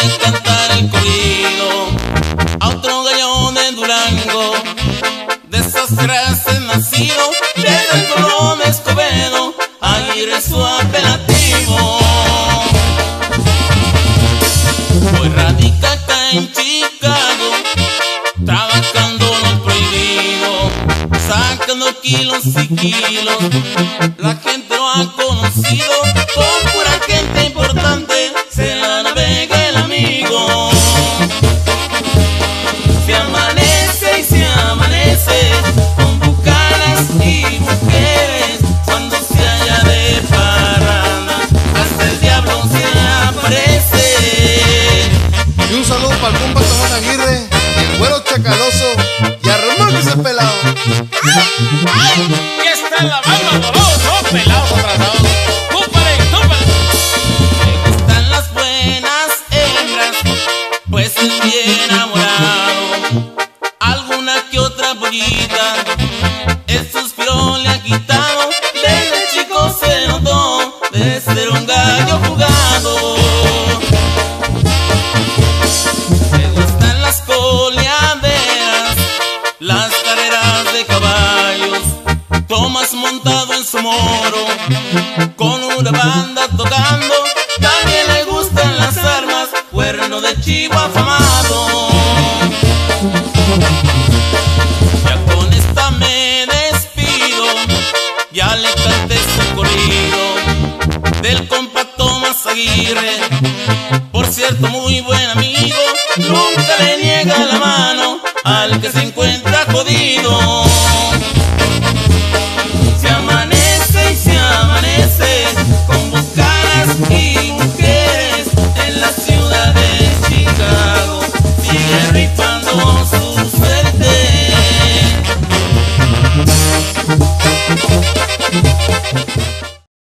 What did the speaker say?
de cantar el corrido a otro gallo de Durango. De esas frases nacido desde el Colón Escobedo, Aguirre su apelativo. Hoy radica acá en Chicago, trabajando lo prohibido, sacando kilos y kilos. La gente lo ha conocido, con pura gente importante se la navega el amigo. Se amanece y se amanece con bucanas y mujeres, cuando se halla de parranda hasta el diablo se aparece. Y un saludo para el compa Tomás Aguirre, el güero chacaloso y a remolque ese pelado. ¡Ay! ¡Y está la banda doloroso! ¡Pelados atrasados! ¡Túpale, túpale! Me gustan las buenas hembras, pues es bien enamorado. Alguna que otra pollita, el suspiro le ha quitado. Desde chico se notó de ser un gallo jugado. Me gustan las coleaderas, las carreras de caballos, Tomás montado en su moro, con una banda tocando. También le gustan las armas, cuerno de chivo afamado. Ya con esta me despido, ya le canté su corrido del compa Tomás Aguirre. Por cierto, muy buen amigo, nunca le niega la mano al que se encuentra jodido.